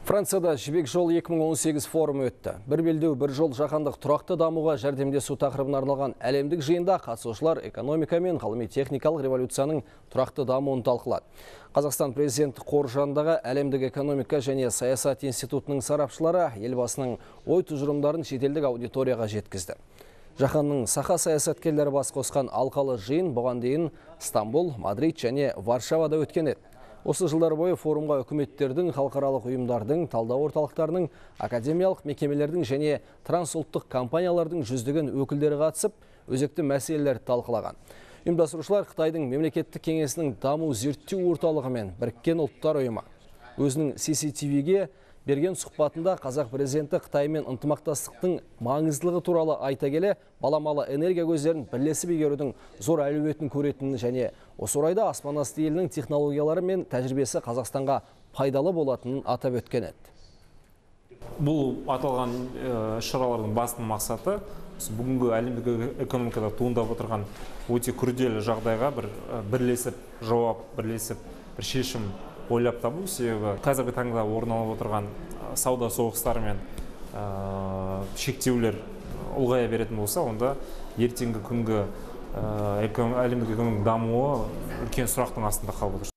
Францияда Жібек жол 2018 форумы өтті. Бір белдеу, бір жол жаһандық тұрақты дамуға жәрдемдесу тақырыбына арналған әлемдік жиында қатысушылар экономика мен ғылыми-техникалық революцияның тұрақты дамуын талқылады. Қазақстан президенті қоры жанындағы әлемдік экономика және саясат институтының сарапшылары елбасының ой тұжырымдарын шетелдік аудиторияға жеткізді. Жаһанның сақа саясаткерлері бас қосқан алқалы жиын бұған дейін Стамбул, Мадрид және Варшавада өткен еді. Осы жылдар бойы форумға үкіметтердің, халықаралық ұйымдардың, талдау орталықтарының, академиялық мекемелердің және трансұлттық компаниялардың жүздеген өкілдері қатысып, өзекті мәселелерді талқылаған. Ұйымдастырушылар Қытайдың мемлекеттік кеңесінің даму зерттеу орталығы мен Біріккен ұлттар ұйымы. Өзінің CCTV-ге берген сұхбатында қазақ президенті Қытаймен ынтымақтастықтың маңыздылығы туралы айта келе, баламалы энергия көздерін бірлесіп игерудің зор әлеуетін көретінін және осы орайда аспанасты елінің технологиялары мен тәжірибесі Қазақстанға пайдалы болатынын атап өткен еді. Бұл аталған шаралардың басты мақсаты бүгінгі әлемдік экономикада туындап отырған өте күрделі жағдайға бірлесіп жауап, бірлесіп бір шешім ойлап табу. Себебі қазіргі таңда орын алып отырған сауда соғыстары мен шектеулер ұлғая беретін болса, онда ертеңгі күнгі әлемдік экономиканың дамуы үлкен сұрақтың астында қалып отыр.